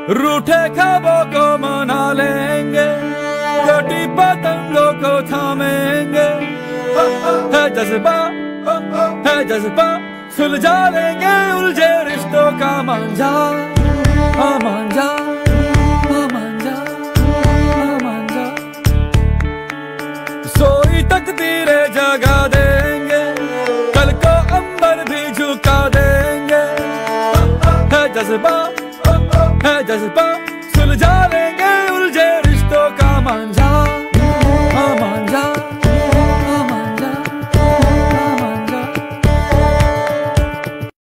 रूठे ख्वाबों को मना लेंगे, कटी पतंगों को थामेंगे। है जज्बा, है जज्बा, सुलझा लेंगे उलझे रिश्तों का मांझा। हाँ मांझा, हाँ मांझा, हाँ मांझा। सोई तकदीरें जगा देंगे, कल को अंबर भी झुका देंगे। है जज्बा, है जज्बा, सुलझा लेंगे